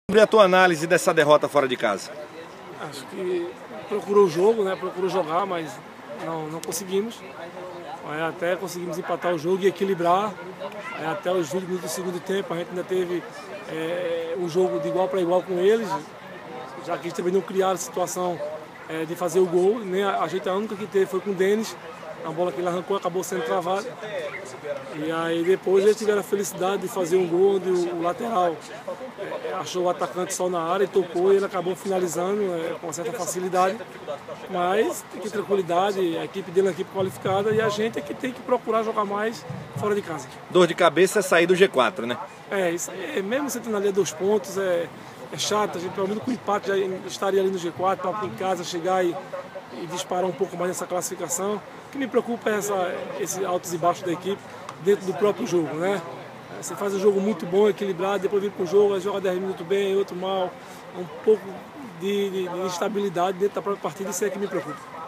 Sobre a tua análise dessa derrota fora de casa? Acho que procurou o jogo, né? Procurou jogar, mas não conseguimos. Até conseguimos empatar o jogo e equilibrar. Até os 20 minutos do segundo tempo a gente ainda teve um jogo de igual para igual com eles, já que eles também não criaram situação de fazer o gol. Nem a gente, a única que teve foi com o Denis. A bola que ele arrancou acabou sendo travada. E aí depois eles tiveram a felicidade de fazer um gol onde o lateral achou o atacante só na área e tocou, e ele acabou finalizando com certa facilidade. Mas tem que ter tranquilidade, a equipe dele é uma equipe qualificada e a gente é que tem que procurar jogar mais fora de casa. Dor de cabeça é sair do G4, né? Isso aí, mesmo você tendo ali 2 pontos, é chato. A gente, pelo menos com o empate, já estaria ali no G4 para em casa chegar e disparar um pouco mais nessa classificação. O que me preocupa é esse altos e baixos da equipe dentro do próprio jogo, né? Você faz um jogo muito bom, equilibrado, depois vem para o jogo, joga 10 minutos bem, outro mal. Um pouco de instabilidade dentro da própria partida, isso é que me preocupa.